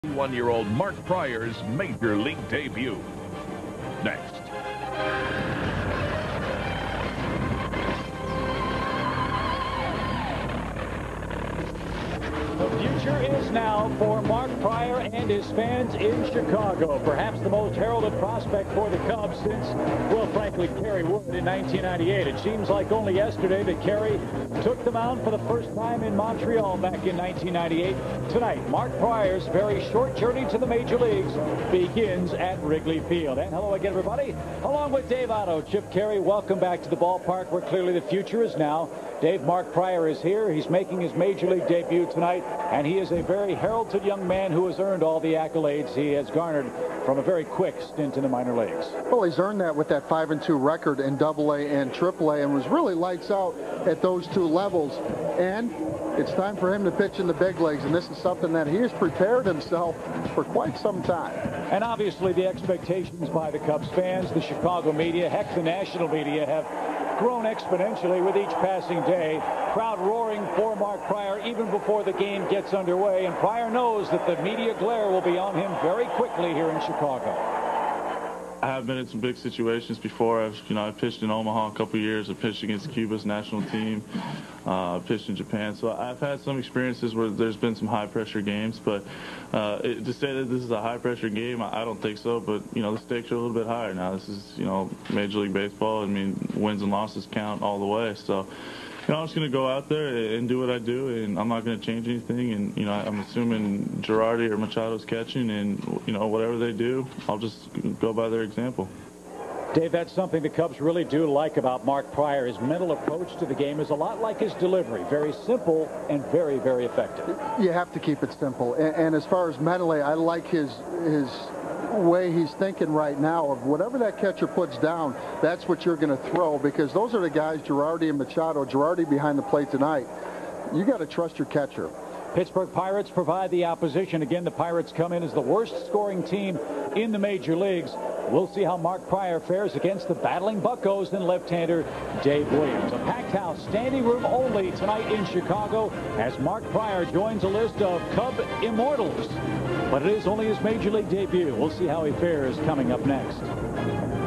21-year-old Mark Pryor's Major League debut. Next. The future is now for Mark Pryor and his fans in Chicago. Perhaps the most heralded prospect for the Cubs since, well, frankly, Caray Wood in 1998. It seems like only yesterday that Caray took the mound for the first time in Montreal back in 1998. Tonight, Mark Pryor's very short journey to the major leagues begins at Wrigley Field. And hello again, everybody. Along with Dave, Otto, Chip Caray, welcome back to the ballpark where clearly the future is now. Dave, Mark Pryor is here. He's making his major league debut tonight, and he is a very heralded young man who has earned all the accolades he has garnered from a very quick stint in the minor leagues. Well, he's earned that with that 5-2 record in AA and AAA, and was really lights out at those two levels. And it's time for him to pitch in the big leagues, and this is something that he has prepared himself for quite some time. And obviously the expectations by the Cubs fans, the Chicago media, heck, the national media have grown exponentially with each passing day. Crowd roaring for Mark Pryor even before the game gets underway, and Pryor knows that the media glare will be on him very quickly here in Chicago. I have been in some big situations before. I pitched in Omaha a couple years. I pitched against Cuba's national team. Pitched in Japan. So I've had some experiences where there's been some high-pressure games. But to say that this is a high-pressure game, I don't think so. But, the stakes are a little bit higher now. This is, Major League Baseball. I mean, wins and losses count all the way. So, I'm just going to go out there and do what I do, and I'm not going to change anything. And, I'm assuming Girardi or Machado's catching, and, whatever they do, I'll just go by their example. Dave, that's something the Cubs really do like about Mark Pryor. His mental approach to the game is a lot like his delivery. Very simple and very, very effective. You have to keep it simple. And as far as mentally, I like his way he's thinking right now of whatever that catcher puts down, that's what you're going to throw, because those are the guys, Girardi and Machado. Girardi behind the plate tonight. You got to trust your catcher. Pittsburgh Pirates provide the opposition. Again, the Pirates come in as the worst scoring team in the major leagues. We'll see how Mark Pryor fares against the battling Buccos and left-hander Dave Williams. A packed house, standing room only tonight in Chicago as Mark Pryor joins a list of Cub immortals. But it is only his major league debut. We'll see how he fares coming up next.